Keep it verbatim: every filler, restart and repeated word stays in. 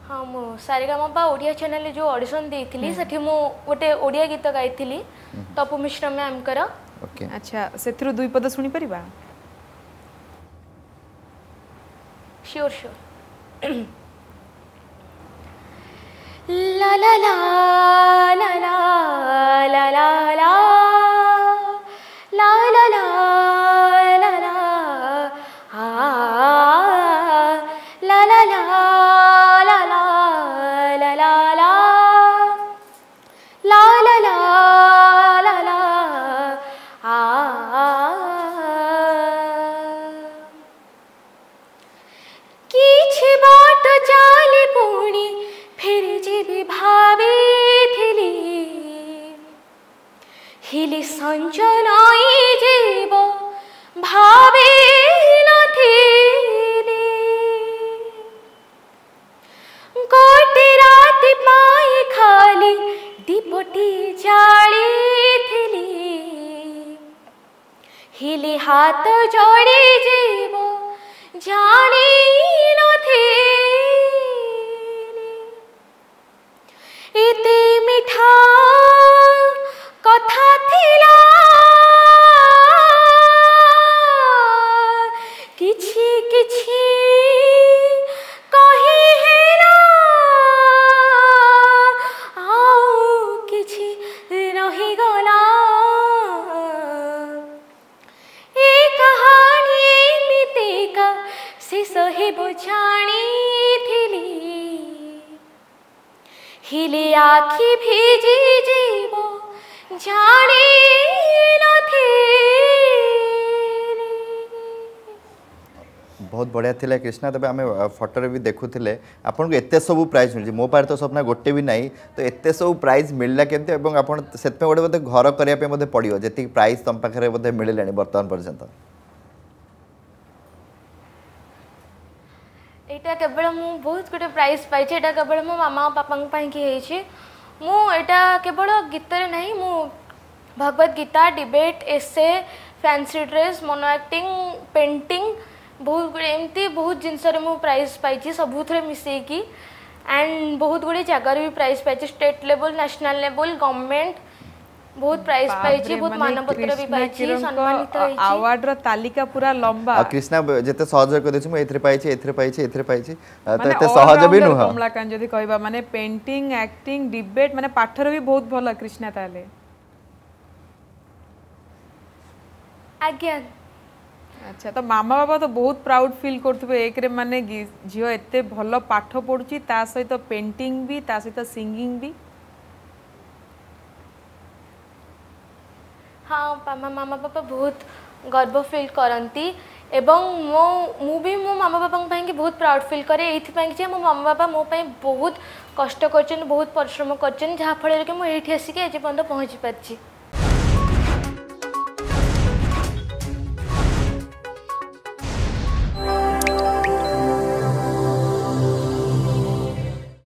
हाँ मु सारेगामापा ओडिया चैनल जो ऑडिशन देइथिली सेठी मु गोटे ओडिया गीत गाइथिली तपु मिश्रा मैम कर। ओके अच्छा सेथरु दुई पद सुनी परिबा? Sure sure. ला ला ला ला ला ला ला ला ला ला ला ला ला आ ला ला ला ला ला ला ला ला ला ला ला ला ला आ किछि बाट चाली पुणी फिर जीवी भावे थिली हिली संजनाई जीव भावे नथिली गोटे राति पाई खाली दीपटी जाली थिली हिली हाथ जोड़ी जीव जानी नथिली इते मिठा कथा थिला किछि किछि कहि हेला आउ किछि रहि गला ए कहानी एमितिका शेष हेबो जानी थिली हिले आखि भेजी जीव जाने बहुत बढ़िया थिला कृष्णा। तबे आम फटोरे भी देखुले आपन को एते सब प्राइज मिल मो पार तो सपना गोटे भी नहीं तो एते सब प्राइज मिलला केमते एवं आपन सेतमे गोटे बोधे घर करिया पे बोधे पड़ियो जेति प्राइज तम पाखरे बोधे मिललानी वर्तमान पर्यंत? एटा केवल मु बहुत गोटे प्राइज पाई एटा केवल मो मामा पापा कि मु एटा केवल गीत नहीं मु भगवत गीता डिबेट एसे fancy dress mono acting painting बहुत गुड़े एमती बहुत जिनस मु प्राइज पाई सबुथ मिसेकी एंड बहुत गुड़े जगार भी प्राइज पाई state level national level government बहुत प्राइज पाई बहुत मानपत्र भी पाई सम्मानित होई अवार्ड रो तालिका पूरा लंबा। कृष्णा जते सहयोग कर देछु म एथरे पाई छी एथरे पाई छी एथरे पाई छी तो एते सहज भी नु ह कमलाकांत जदी कहबा माने पेंटिंग एक्टिंग डिबेट माने पाठर भी बहुत भलो कृष्णा ताले। आज्ञा अच्छा तो मामा बाबा तो बहुत प्राउड फील करथबे एक रे माने झियो एते भलो पाठ पढुची ता सहित पेंटिंग भी ता सहित सिंगिंग भी। हाँ मामा मामा पापा बहुत गर्व फील करती एवं मो मु भी मो मामा पापा की बहुत प्राउड फील करे ये मो मामा पापा मो बहुत कष्ट कर बहुत परिश्रम कर जहाँफल कि मुझे आसिक आज पर्यटन पहुँची पार्टी।